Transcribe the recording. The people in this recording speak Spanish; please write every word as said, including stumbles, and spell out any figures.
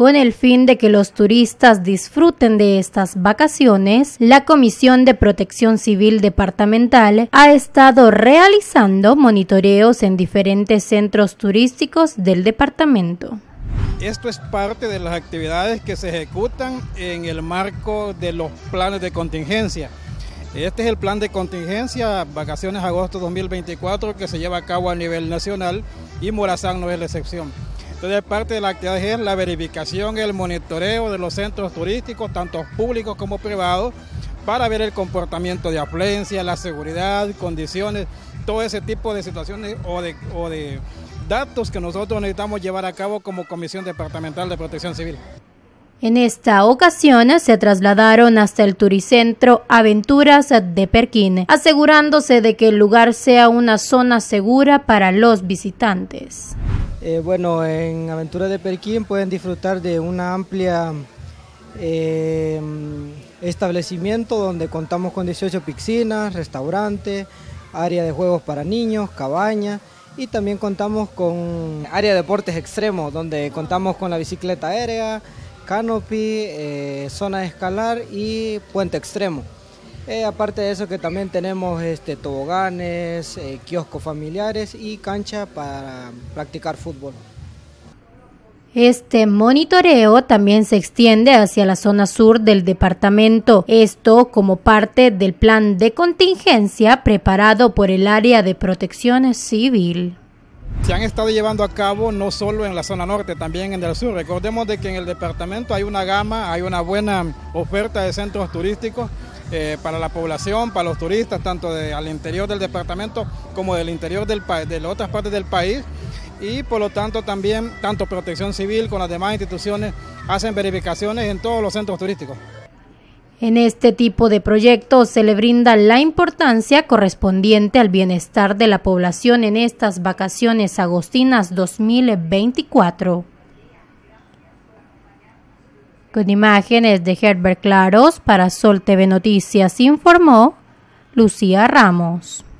Con el fin de que los turistas disfruten de estas vacaciones, la Comisión de Protección Civil Departamental ha estado realizando monitoreos en diferentes centros turísticos del departamento. Esto es parte de las actividades que se ejecutan en el marco de los planes de contingencia. Este es el plan de contingencia Vacaciones Agosto dos mil veinticuatro que se lleva a cabo a nivel nacional y Morazán no es la excepción. Entonces, parte de la actividad es la verificación, el monitoreo de los centros turísticos, tanto públicos como privados, para ver el comportamiento de afluencia, la seguridad, condiciones, todo ese tipo de situaciones o de, o de datos que nosotros necesitamos llevar a cabo como Comisión Departamental de Protección Civil. En esta ocasión se trasladaron hasta el Turicentro Aventuras de Perquín, asegurándose de que el lugar sea una zona segura para los visitantes. Eh, bueno, en Aventuras de Perquín pueden disfrutar de una amplia eh, establecimiento donde contamos con dieciocho piscinas, restaurante, área de juegos para niños, cabaña, y también contamos con área de deportes extremos donde contamos con la bicicleta aérea, canopy, eh, zona de escalar y puente extremo. Eh, aparte de eso que también tenemos este, toboganes, eh, kioscos familiares y cancha para practicar fútbol. Este monitoreo también se extiende hacia la zona sur del departamento, esto como parte del plan de contingencia preparado por el área de protección civil. Se han estado llevando a cabo no solo en la zona norte, también en el sur. Recordemos de que en el departamento hay una gama, hay una buena oferta de centros turísticos eh, para la población, para los turistas, tanto de, al interior del departamento como del interior del país, de las otras partes del país. Y por lo tanto también, tanto Protección Civil con las demás instituciones hacen verificaciones en todos los centros turísticos. En este tipo de proyectos se le brinda la importancia correspondiente al bienestar de la población en estas vacaciones agostinas dos mil veinticuatro. Con imágenes de Herbert Claros para Sol T V Noticias informó Lucía Ramos.